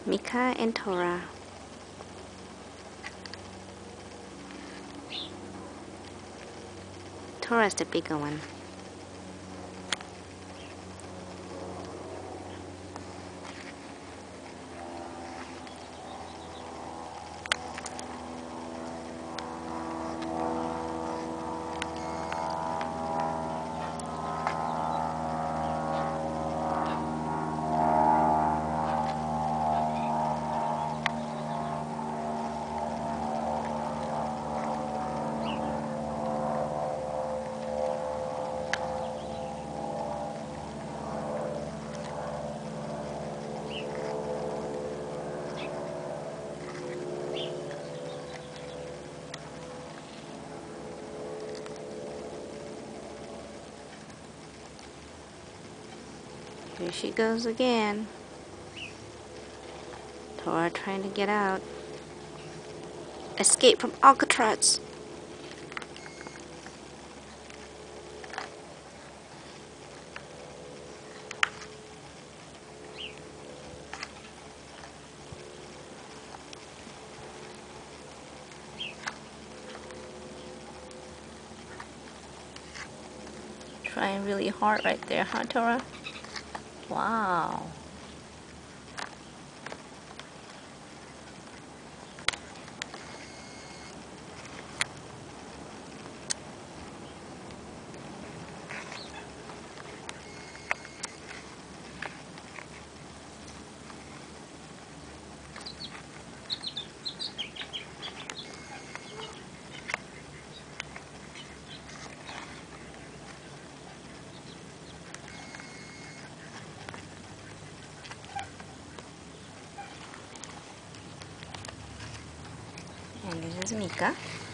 Mika and Tora. Tora's the bigger one. Here she goes again. Tora trying to get out. Escape from Alcatraz. Trying really hard right there, huh, Tora? Wow. And this is Mika.